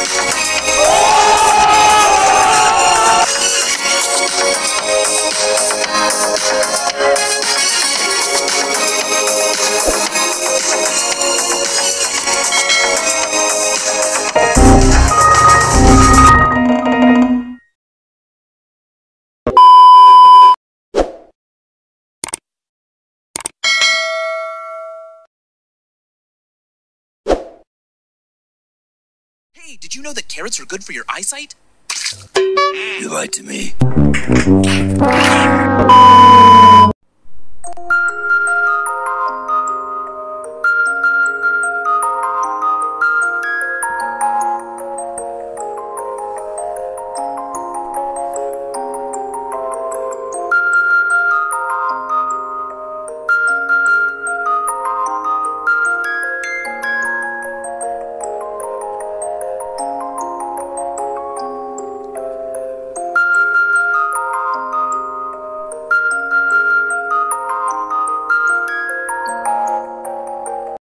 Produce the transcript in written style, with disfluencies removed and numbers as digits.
Hey, did you know that carrots are good for your eyesight? You lied to me.